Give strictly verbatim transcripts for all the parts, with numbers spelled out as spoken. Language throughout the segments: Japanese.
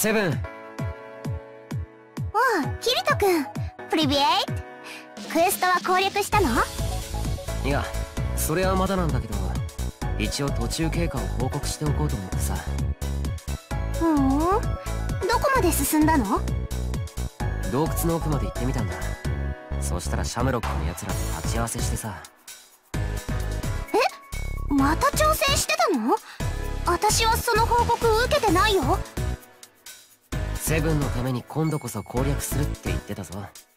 セブン。 おう、キリト君、プリビエイト。クエストは攻略したの？ いや、それはまだなんだけど、一応途中経過を報告しておこうと思ってさ。 ふん、どこまで進んだの？ 洞窟の奥まで行ってみたんだ。そしたらシャムロックのやつらと鉢合わせしてさ。 え、また挑戦してたの？私はその報告受けてないよ。 セブンのために今度こそ攻略するって言ってたぞ。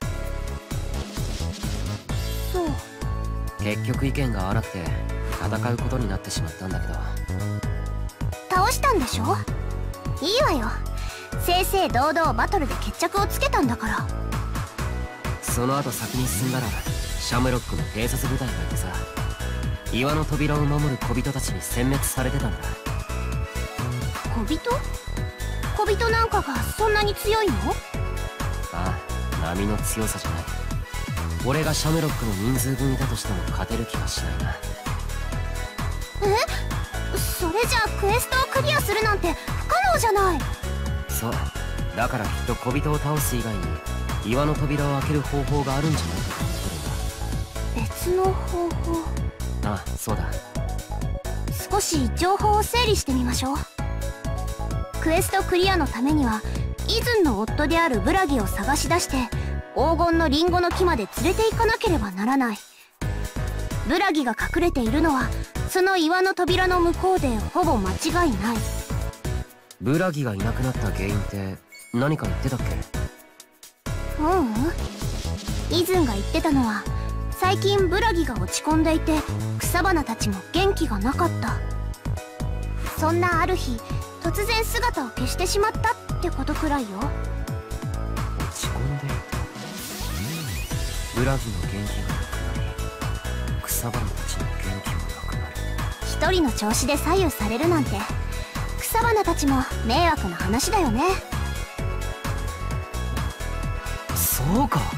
そう。 結局意見が合わなくて戦うことになってしまったんだけど。 倒したんでしょ？いいわよ。正々堂々バトルで決着をつけたんだから。 その後先に進んだらシャムロックの偵察部隊がいてさ、岩の扉を守る小人たちに殲滅されてたんだ。 小人？小人なんかがそんなに強いの？ ああ、波の強さじゃない。俺がシャムロックの人数分いたとしても勝てる気はしないな。 え？それじゃあクエストをクリアするなんて不可能じゃない。 そう、だからきっと小人を倒す以外に岩の扉を開ける方法があるんじゃないかと思ってるんだ。 別の方法？ ああ、そうだ。 少し情報を整理してみましょう。クエストクリアのためにはイズンの夫であるブラギを探し出して黄金のリンゴの木まで連れて行かなければならない。ブラギが隠れているのはその岩の扉の向こうでほぼ間違いない。 ブラギがいなくなった原因って何か言ってたっけ？ ううん。イズンが言ってたのは最近ブラギが落ち込んでいて草花たちも元気がなかった。そんなある日突然姿を消してしまったってことくらいよ。 落ち込んでいた。ブラギの元気がなくなり草花たちの元気もなくなる。 一人の調子で左右されるなんて草花たちも迷惑な話だよね。 そうか。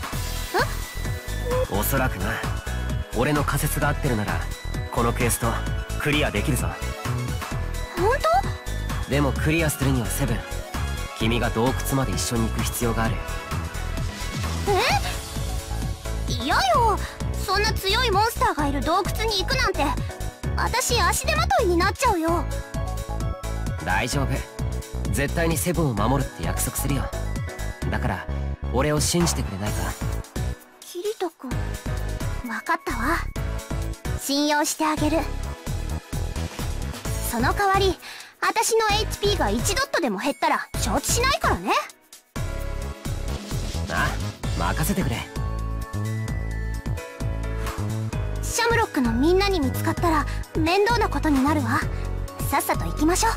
え？ おそらくな。俺の仮説が合ってるならこのクエストクリアできるぞ。 本当？ でもクリアするにはセブン、君が洞窟まで一緒に行く必要がある。 え？嫌よ。そんな強いモンスターがいる洞窟に行くなんて私足手まといになっちゃうよ。 大丈夫、絶対にセブンを守るって約束するよ。だから俺を信じてくれないか？ キリト君、分かったわ。信用してあげる。その代わり私の エイチピー がいちドットでも減ったら承知しないからね。 ああ、任せてくれ。 シャムロックのみんなに見つかったら面倒なことになるわ。さっさと行きましょう。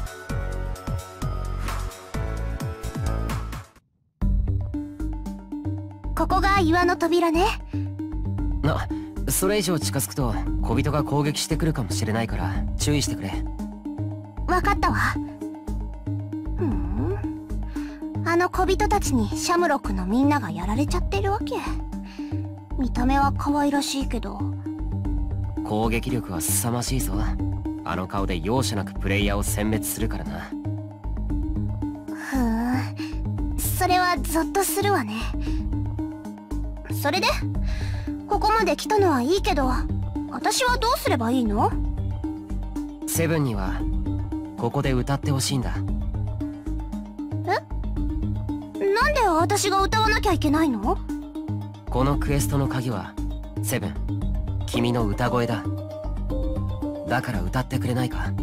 ここが岩の扉ね。 な、それ以上近づくと小人が攻撃してくるかもしれないから注意してくれ。 分かったわ。ふん、あの小人たちにシャムロックのみんながやられちゃってるわけ。見た目は可愛らしいけど攻撃力は凄まじいぞ。あの顔で容赦なくプレイヤーを殲滅するからな。 ふーん、それはゾッとするわね。それでここまで来たのはいいけど私はどうすればいいの？ セブンにはここで歌ってほしいんだ。 え？なんで私が歌わなきゃいけないの？ このクエストの鍵はセブン、君の歌声だ。だから歌ってくれないか？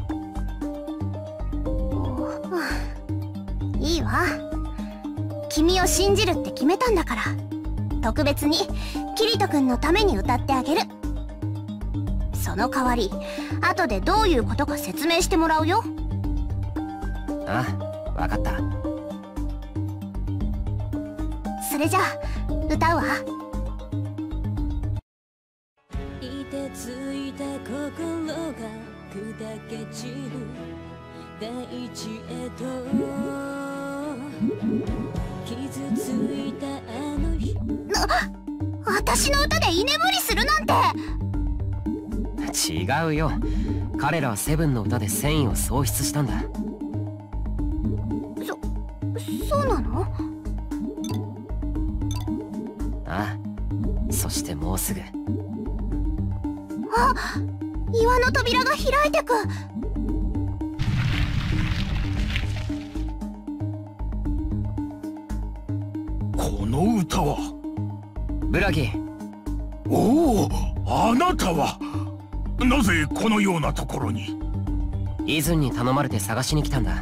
いいわ。君を信じるって決めたんだから特別にキリト君のために歌ってあげる。その代わり後でどういうことか説明してもらうよ。 ああ、分かった。 それじゃあ歌うわ。 凍てついた心が砕け散る大地へと傷ついたあの日。 な、私の歌で居眠りするなんて。 違うよ、彼らはセブンの歌で戦意を喪失したんだ。 そそしてもうすぐ。 あ、岩の扉が開いてく。 この歌は。 ブラギ。 おお、あなたはなぜこのようなところに？ イズンに頼まれて探しに来たんだ。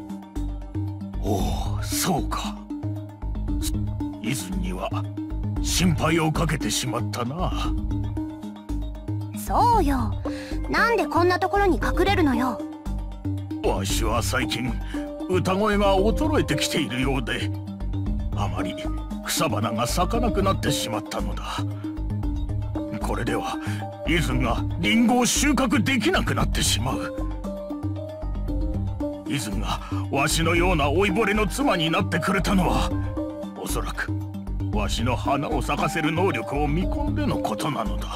おお、そうか。イズンには心配をかけてしまったな。 そうよ、なんでこんなところに隠れるのよ。 わしは最近歌声が衰えてきているようで、あまり草花が咲かなくなってしまったのだ。これではイズンがリンゴを収穫できなくなってしまう。イズンがわしのような老いぼれの妻になってくれたのは、おそらくわしの花を咲かせる能力を見込んでのことなのだ。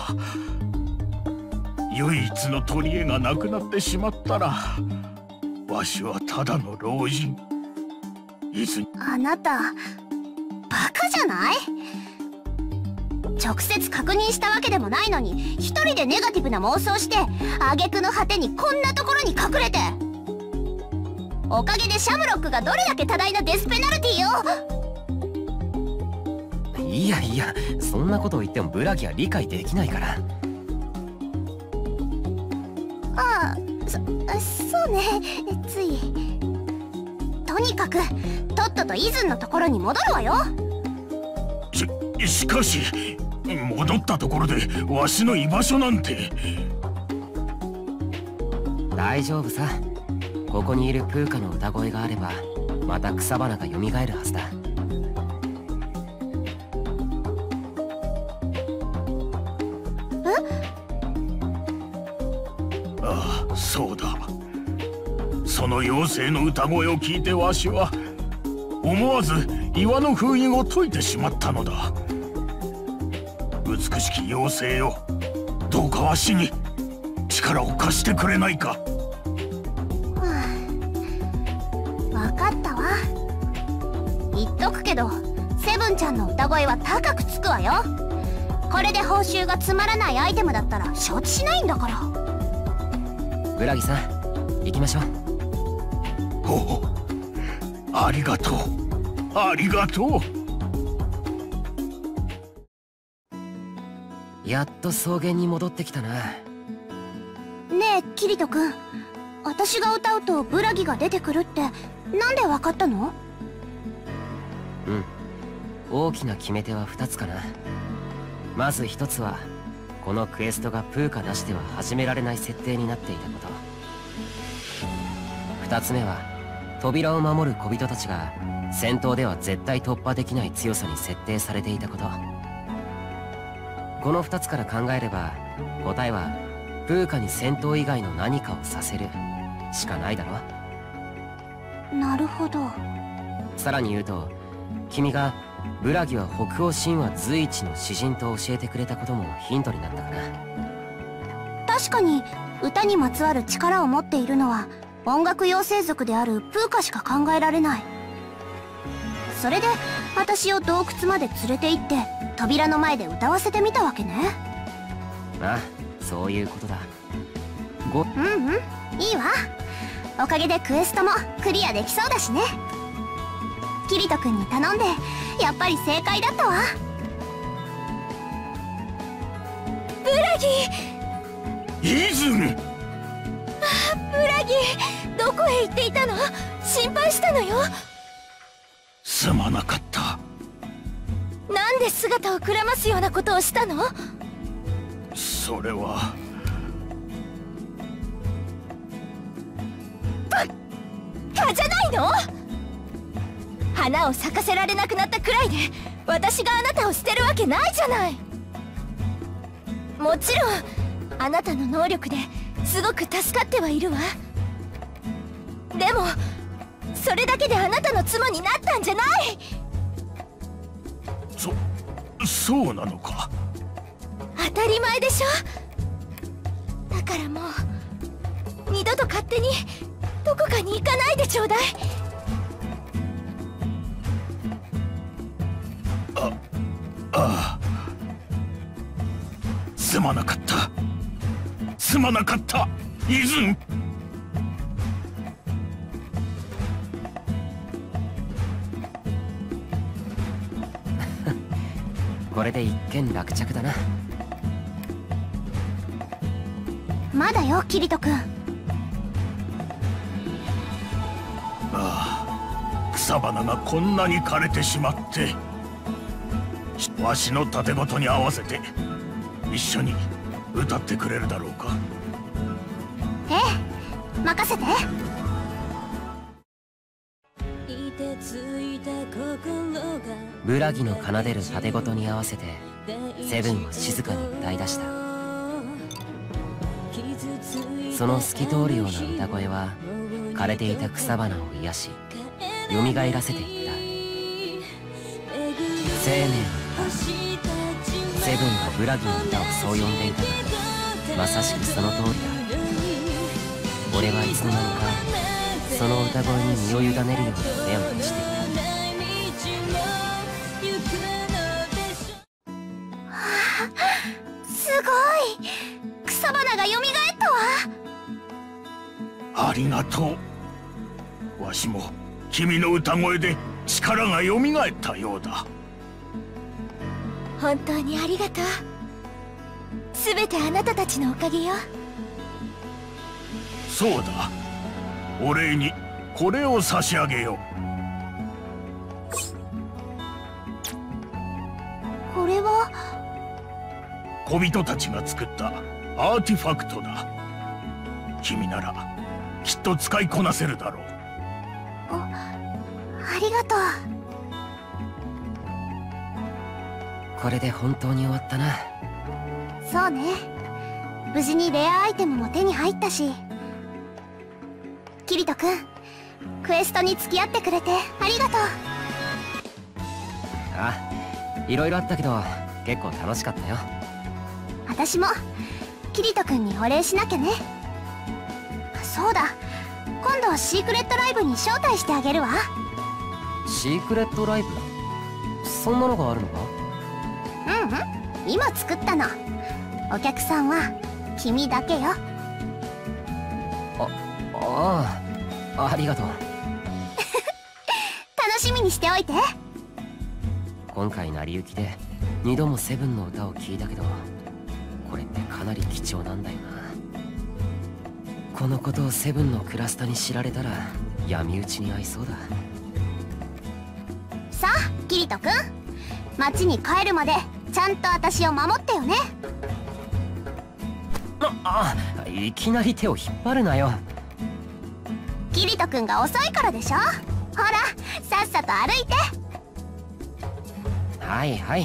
唯一の取り柄がなくなってしまったら、わしはただの老人。イズン、 あなたバカじゃない？直接確認したわけでもないのに、一人でネガティブな妄想して、挙句の果てにこんなところに隠れて。おかげでシャムロックがどれだけ多大なデスペナルティを。 いやいや、そんなことを言ってもブラギは理解できないから。 ああ、そそうね、つい。とにかくとっととイズンのところに戻るわよ。 ししかし戻ったところでわしの居場所なんて。 大丈夫さ。ここにいるプーカの歌声があれば、また草花が蘇るはずだ。 え？ああ、そうだ。その妖精の歌声を聞いてわしは思わず岩の封印を解いてしまったのだ。美しき妖精よ、どうかわしに力を貸してくれないか。 分かったわ。言っとくけど、セブンちゃんの歌声は高くつくわよ。これで報酬がつまらないアイテムだったら承知しないんだから。 ブラギさん、行きましょう。 おお、ありがとう、ありがとう。やっと草原に戻ってきたな。 ねえキリト君、私が歌うとブラギが出てくるってなんでわかったの？ うん、大きな決め手はふたつかな。まずひとつは、このクエストがプーカなしでは始められない設定になっていたこと。ふたつめは、扉を守る小人たちが戦闘では絶対突破できない強さに設定されていたこと。このふたつから考えれば、答えはプーカに戦闘以外の何かをさせるしかないだろ。 なるほど。 さらに言うと、君がブラギは北欧神話随一の詩人と教えてくれたこともヒントになったかな。 確かに歌にまつわる力を持っているのは音楽妖精族であるプーカしか考えられない。それで私を洞窟まで連れて行って扉の前で歌わせてみたわけね。 ああ、そういうことだ。ごうんうん、いいわ。おかげでクエストもクリアできそうだしね。キリト君に頼んでやっぱり正解だったわ。ブラギう。イズン、 あ、ブラギどこへ行っていたの？心配したのよ。 すまなかった。 なんで姿をくらますようなことをしたの？ それはバカじゃないの？花を咲かせられなくなったくらいで私があなたを捨てるわけないじゃない。もちろんあなたの能力ですごく助かってはいるわ。でもそれだけであなたの妻になったんじゃない。 そそうなのか。 当たり前でしょ。だからもう二度と勝手にどこかに行かないでちょうだい。 あああ、 すまなかった。すまなかった、イズン。 これで一件落着だな。 まだよ、キリト君。 ああ、草花がこんなに枯れてしまって。わしの盾事に合わせて一緒に歌ってくれるだろうか。 ええ、任せて。 ブラギの奏でる盾事に合わせてセブンは静かに歌い出した。その透き通るような歌声は枯れていた草花を癒し蘇らせていった。生命の歌、セブンがブラギの歌をそう呼んでいたから、まさしくその通りだ。俺はいつの間にかその歌声に身を委ねるように目を閉じていた。 はあ、すごい、草花が蘇ったわ。 ありがとう。わしも君の歌声で力が蘇ったようだ。 本当にありがとう。すべてあなたたちのおかげよ。 そうだ、お礼にこれを差し上げよう。 これは小人たちが作ったアーティファクトだ。君ならきっと使いこなせるだろう。 ありがとう。 これで本当に終わったな。 そうね、無事にレアアイテムも手に入ったし。キリト君、クエストに付き合ってくれてありがとう。 あ、いろいろあったけど結構楽しかったよ。 私もキリト君にお礼しなきゃね。そうだ、今度シークレットライブに招待してあげるわ。 シークレットライブ？そんなのがあるのか？ うんうん、今作ったの。お客さんは君だけよ。 あ、ああ、ありがとう。 楽しみにしておいて。 今回成り行きで二度もセブンの歌を聴いたけど、これってかなり貴重なんだよな。このことをセブンのクラスタに知られたら闇討ちに遭いそうだ。 さあキリト君、町に帰るまでちゃんと私を守ってよね。 ああ、いきなり手を引っ張るなよ。 キリト君が遅いからでしょ。ほら、さっさと歩いて。 はいはい。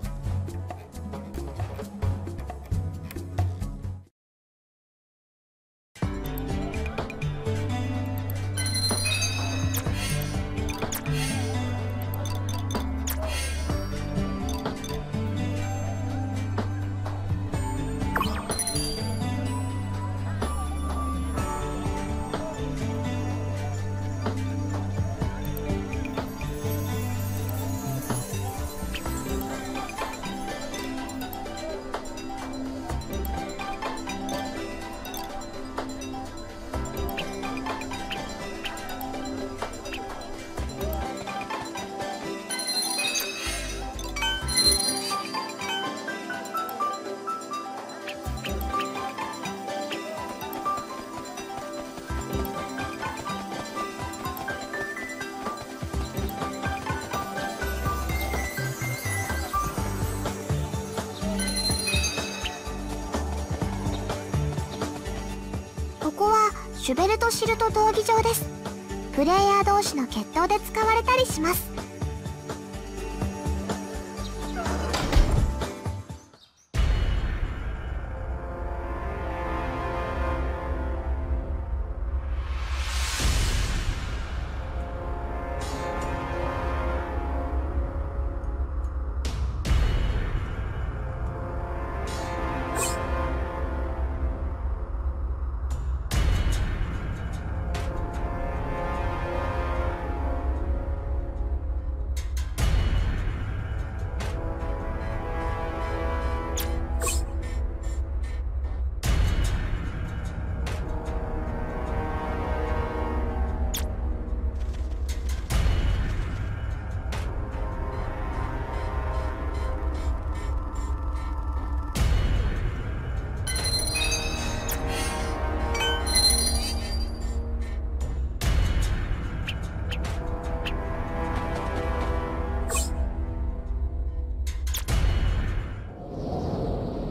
ここはシュベルトシルト闘技場です。プレイヤー同士の決闘で使われたりします。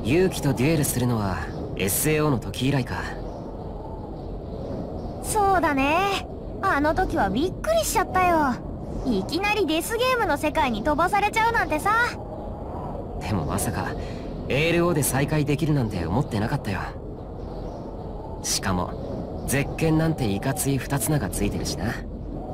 勇気とデュエルするのは エスエーオー の時以来か。 そうだね。あの時はびっくりしちゃったよ。いきなりデスゲームの世界に飛ばされちゃうなんてさ。 でもまさか エーエルオー で再会できるなんて思ってなかったよ。しかもゼッケンなんていかつい二つ名がついてるしな。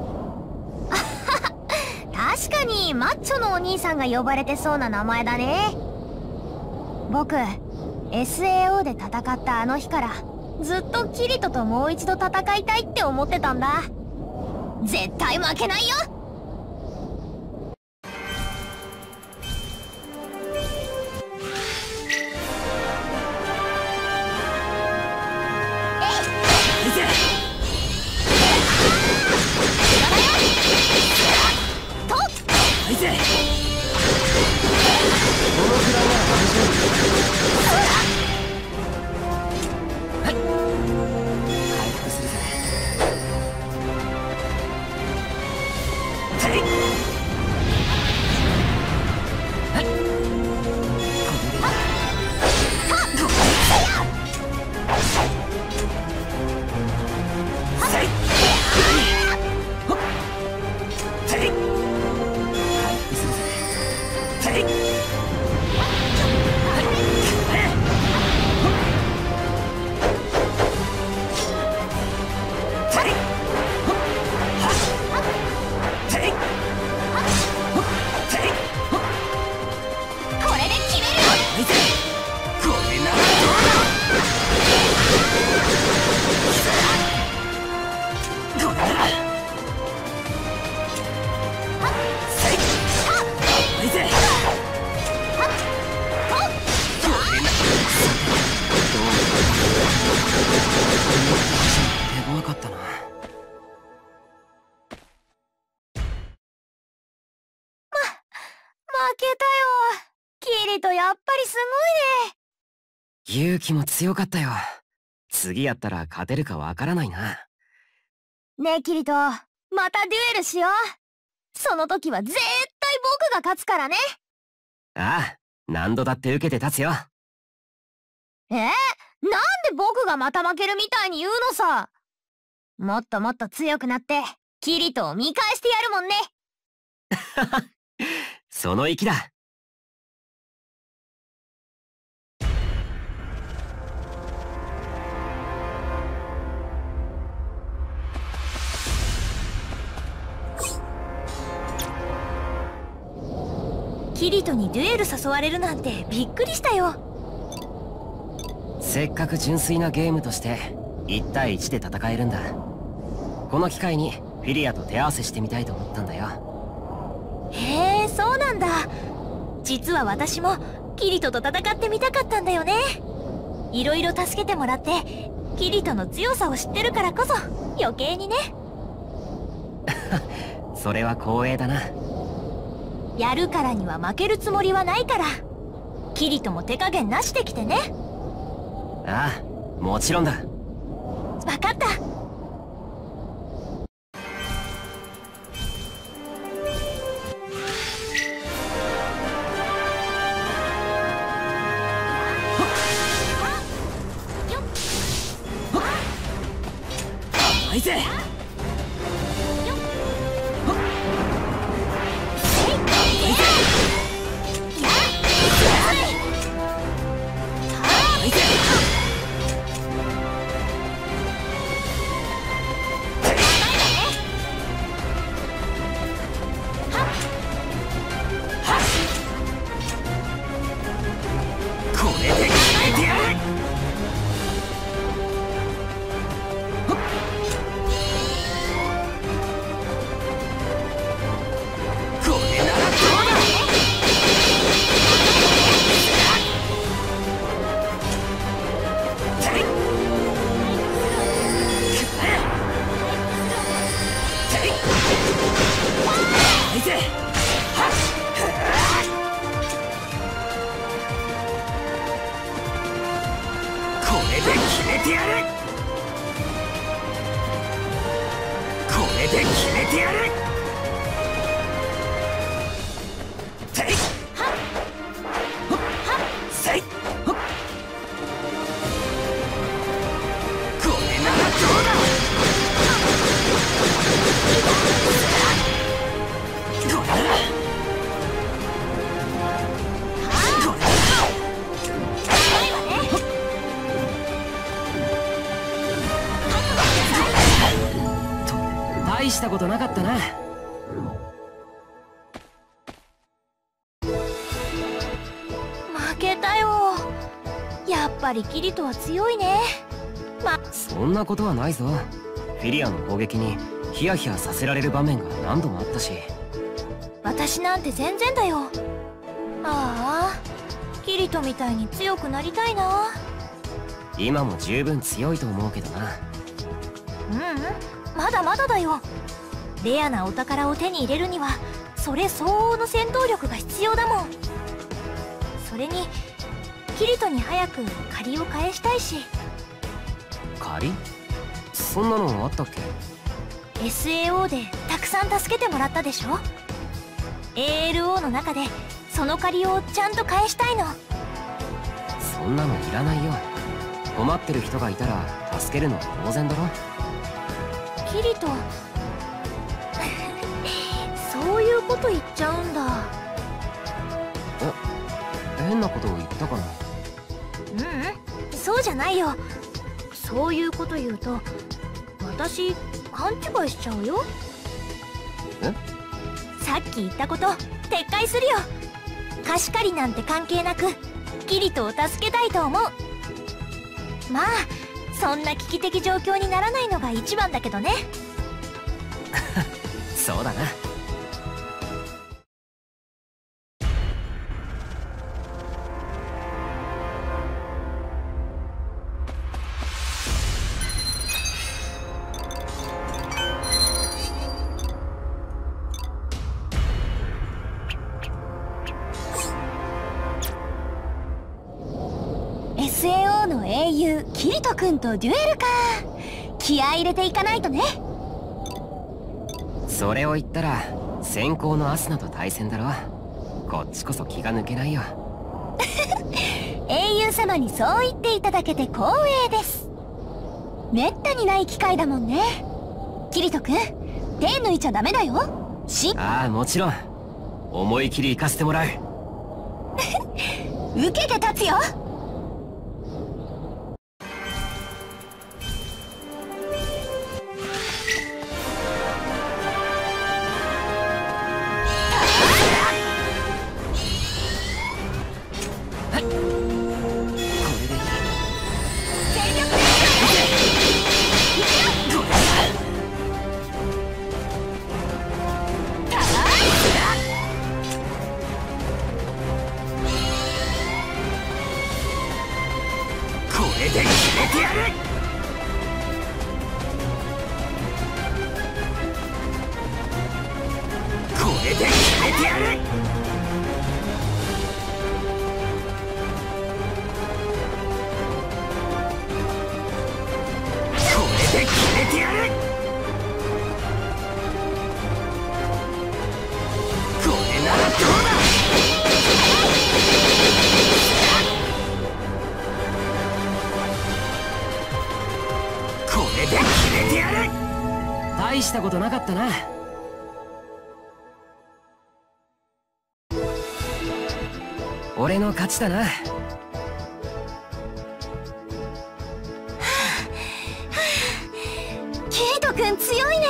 確かにマッチョのお兄さんが呼ばれてそうな名前だね。僕 エスエーオー で戦ったあの日からずっとキリトともう一度戦いたいって思ってたんだ。絶対負けないよ。 勇気も強かったよ。次やったら勝てるかわからないな。 ねえキリト、またデュエルしよう。その時は絶対僕が勝つからね。 ああ、何度だって受けて立つよ。 えー、なんで僕がまた負けるみたいに言うのさ。もっともっと強くなってキリトを見返してやるもんね。 その意気だ。 キリトにデュエル誘われるなんてびっくりしたよ。 せっかく純粋なゲームとしていち対いちで戦えるんだ。この機会にフィリアと手合わせしてみたいと思ったんだよ。 へえ、そうなんだ。実は私もキリトと戦ってみたかったんだよね。いろいろ助けてもらってキリトの強さを知ってるからこそ余計にね。 それは光栄だな。 やるからには負けるつもりはないから、キリトも手加減なしできてね。 ああ、もちろんだ。 分かった。 いぜ。 したことなかったな。 負けたよ。やっぱりキリトは強いね。ま、 そんなことはないぞ。フィリアの攻撃にヒヤヒヤさせられる場面が何度もあったし。 私なんて全然だよ。ああ、キリトみたいに強くなりたいな。 今も十分強いと思うけどな。 ううん、まだまだだよ。レアなお宝を手に入れるにはそれ相応の戦闘力が必要だもん。それにキリトに早く借りを返したいし。 借り？そんなのあったっけ？ エスエーオー でたくさん助けてもらったでしょ。 エーエルオー の中でその借りをちゃんと返したいの。 そんなのいらないよ。困ってる人がいたら助けるのは当然だろ。 キリトそういうこと言っちゃうんだ。 え、変なことを言ったかな。 ううん、そうじゃないよ。そういうこと言うと私勘違いしちゃうよ。 え？ さっき言ったこと撤回するよ。貸し借りなんて関係なくキリトを助けたいと思う。まあそんな危機的状況にならないのが一番だけどね。 そうだな。 エスエーオー の英雄キリト君とデュエルか。気合い入れていかないとね。 それを言ったら先行のアスナと対戦だろ。こっちこそ気が抜けないよ。 英雄様にそう言っていただけて光栄です。めったにない機会だもんね。キリト君、手抜いちゃダメだよ。しああ、もちろん思い切り行かせてもらう。 受けて立つよ。 大したことなかったな。俺の勝ちだな。 キリト君強いね。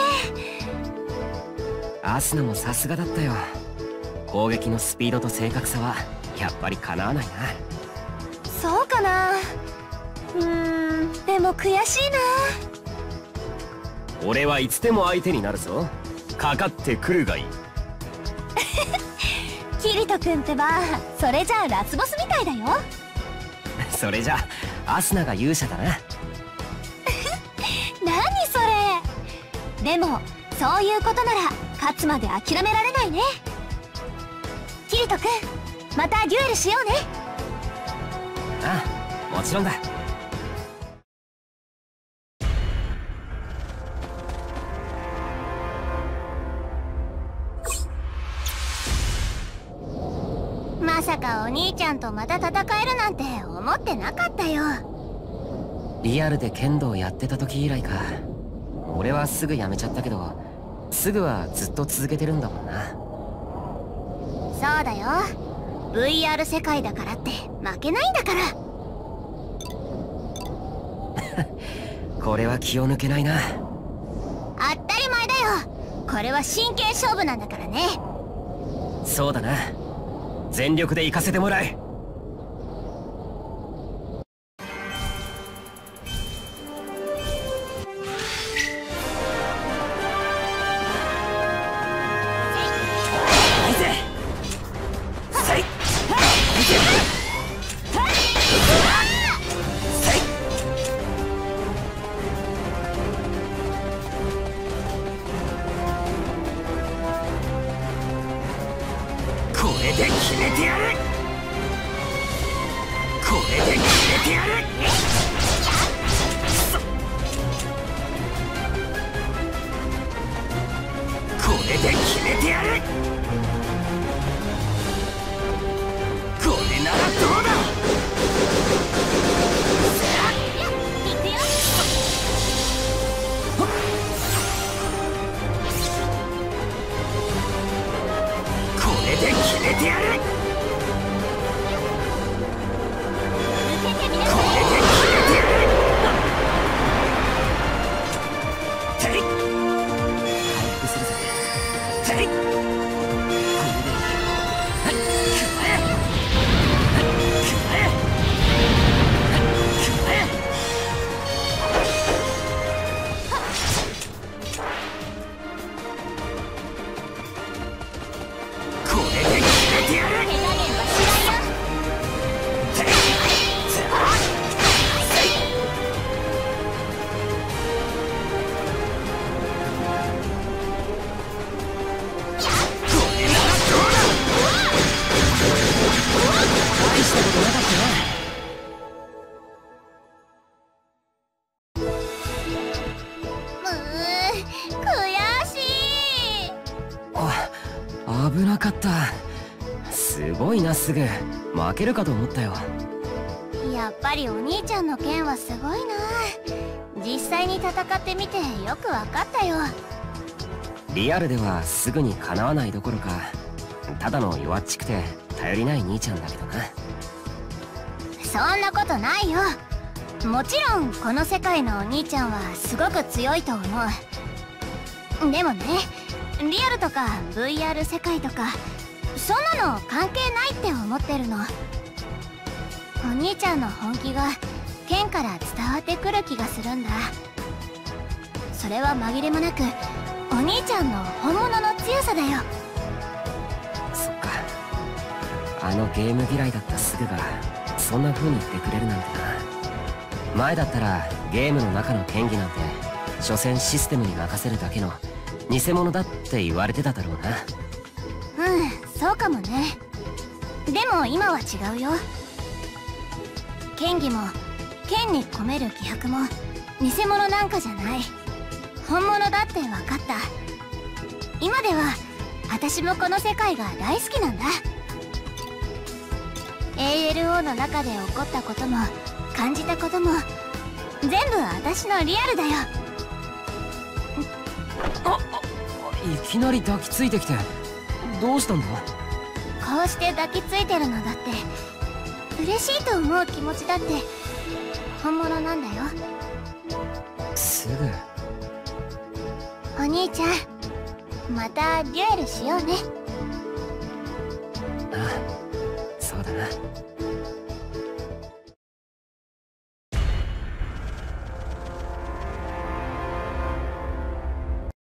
アスナもさすがだったよ。攻撃のスピードと正確さはやっぱりかなわないな。 そうかな。うーん、でも悔しいな。 俺はいつでも相手になるぞ。かかってくるがいい。 キリト君ってばそれじゃあラスボスみたいだよ。 それじゃあアスナが勇者だな。 何それ。でもそういうことなら勝つまで諦められないね。キリト君、またデュエルしようね。 ああ、もちろんだ。 まさかお兄ちゃんとまた戦えるなんて思ってなかったよ。 リアルで剣道やってた時以来か。俺はすぐやめちゃったけど、すぐはずっと続けてるんだもんな。 そうだよ。 ブイアール 世界だからって負けないんだから。 これは気を抜けないな。 当たり前だよ。 これは真剣勝負なんだからね。 そうだな、全力で行かせてもらえ。これで決めてやる。これで決めてやる。これで決めてやる。これならどうだ。これで決めてやる。危なかった。すごいな、すぐ負けるかと思ったよ。 やっぱりお兄ちゃんの剣はすごいな。実際に戦ってみてよくわかったよ。 リアルではすぐにかなわないどころか、ただの弱っちくて頼りない兄ちゃんだけどな。 そんなことないよ。もちろんこの世界のお兄ちゃんはすごく強いと思う。でもね、リアルとか ブイアール 世界とかそんなの関係ないって思ってるの。お兄ちゃんの本気が剣から伝わってくる気がするんだ。それは紛れもなくお兄ちゃんの本物の強さだよ。 そっか、あのゲーム嫌いだったスグがそんな風に言ってくれるなんてな。前だったらゲームの中の剣技なんて所詮システムに任せるだけの偽物だって言われてただろうな。 うん、そうかもね。でも今は違うよ。剣技も剣に込める気迫も偽物なんかじゃない。本物だって分かった。今では私もこの世界が大好きなんだ。 エーエルオー の中で起こったことも感じたことも全部私のリアルだよ。 あ、いきなり抱きついてきてどうしたんだ。 こうして抱きついてるのだって嬉しいと思う気持ちだって本物なんだよ。 すぐ。 お兄ちゃん、またデュエルしようね。